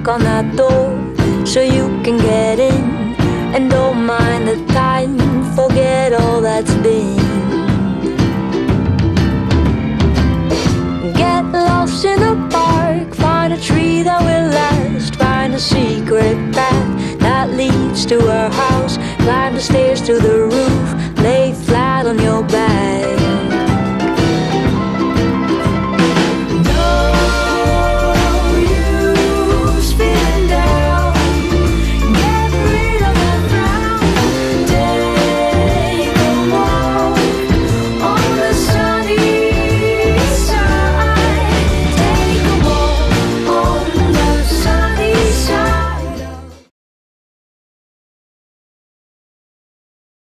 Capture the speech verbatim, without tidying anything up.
knock on that door so you can get in. And don't mind the time, forget all that's been. Get lost in the park, find a tree that will last. Find a secret path that leads to our house. Climb the stairs to the